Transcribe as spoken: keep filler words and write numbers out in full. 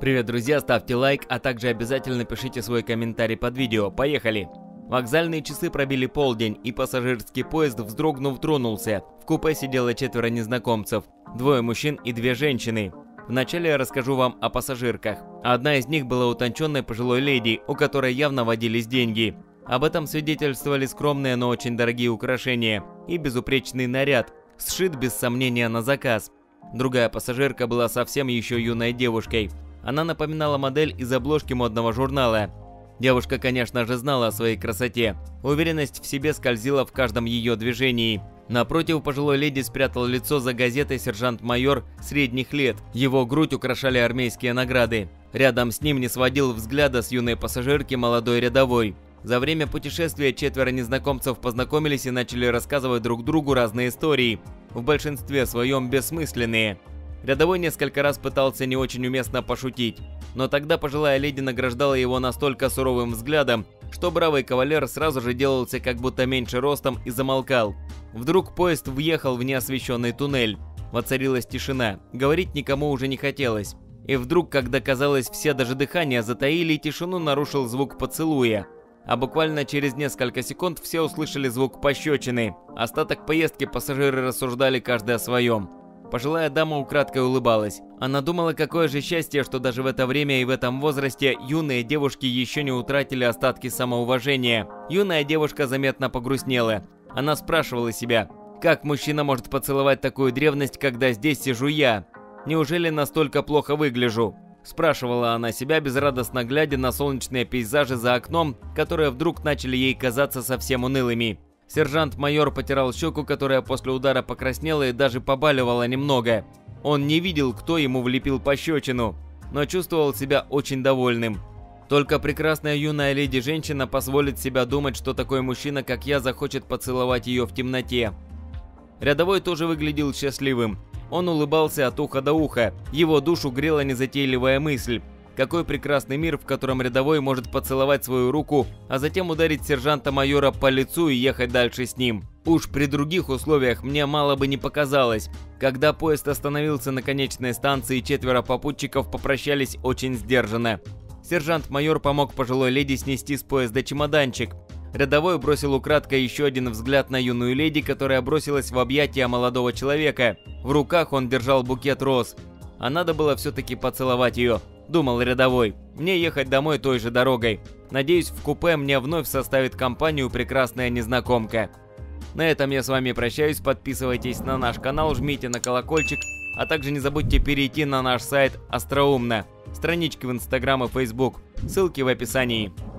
Привет, друзья, ставьте лайк, а также обязательно пишите свой комментарий под видео. Поехали! Вокзальные часы пробили полдень, и пассажирский поезд, вздрогнув, тронулся. В купе сидело четверо незнакомцев, двое мужчин и две женщины. Вначале я расскажу вам о пассажирках. Одна из них была утонченной пожилой леди, у которой явно водились деньги. Об этом свидетельствовали скромные, но очень дорогие украшения и безупречный наряд, сшит без сомнения на заказ. Другая пассажирка была совсем еще юной девушкой. Она напоминала модель из обложки модного журнала. Девушка, конечно же, знала о своей красоте. Уверенность в себе скользила в каждом ее движении. Напротив пожилой леди спрятал лицо за газетой сержант-майор средних лет. Его грудь украшали армейские награды. Рядом с ним не сводил взгляда с юной пассажирки молодой рядовой. За время путешествия четверо незнакомцев познакомились и начали рассказывать друг другу разные истории, в большинстве своем бессмысленные. Рядовой несколько раз пытался не очень уместно пошутить, но тогда пожилая леди награждала его настолько суровым взглядом, что бравый кавалер сразу же делался как будто меньше ростом и замолкал. Вдруг поезд въехал в неосвещенный туннель. Воцарилась тишина, говорить никому уже не хотелось. И вдруг, когда казалось, все даже дыхание затаили, тишину нарушил звук поцелуя. А буквально через несколько секунд все услышали звук пощечины. Остаток поездки пассажиры рассуждали каждый о своем. Пожилая дама украдкой улыбалась. Она думала, какое же счастье, что даже в это время и в этом возрасте юные девушки еще не утратили остатки самоуважения. Юная девушка заметно погрустнела. Она спрашивала себя, как мужчина может поцеловать такую древность, когда здесь сижу я? Неужели настолько плохо выгляжу? Спрашивала она себя, безрадостно глядя на солнечные пейзажи за окном, которые вдруг начали ей казаться совсем унылыми. Сержант-майор потирал щеку, которая после удара покраснела и даже побаливала немного. Он не видел, кто ему влепил пощечину, но чувствовал себя очень довольным. Только прекрасная юная леди-женщина позволит себе думать, что такой мужчина, как я, захочет поцеловать ее в темноте. Рядовой тоже выглядел счастливым. Он улыбался от уха до уха. Его душу грела незатейливая мысль. Какой прекрасный мир, в котором рядовой может поцеловать свою руку, а затем ударить сержанта-майора по лицу и ехать дальше с ним. Уж при других условиях мне мало бы не показалось. Когда поезд остановился на конечной станции, четверо попутчиков попрощались очень сдержанно. Сержант-майор помог пожилой леди снести с поезда чемоданчик. Рядовой бросил украдкой еще один взгляд на юную леди, которая бросилась в объятия молодого человека. В руках он держал букет роз. А надо было все-таки поцеловать ее, думал рядовой. Мне ехать домой той же дорогой. Надеюсь, в купе мне вновь составит компанию прекрасная незнакомка. На этом я с вами прощаюсь. Подписывайтесь на наш канал, жмите на колокольчик, а также не забудьте перейти на наш сайт Остроумно. Странички в Инстаграм и Фейсбук. Ссылки в описании.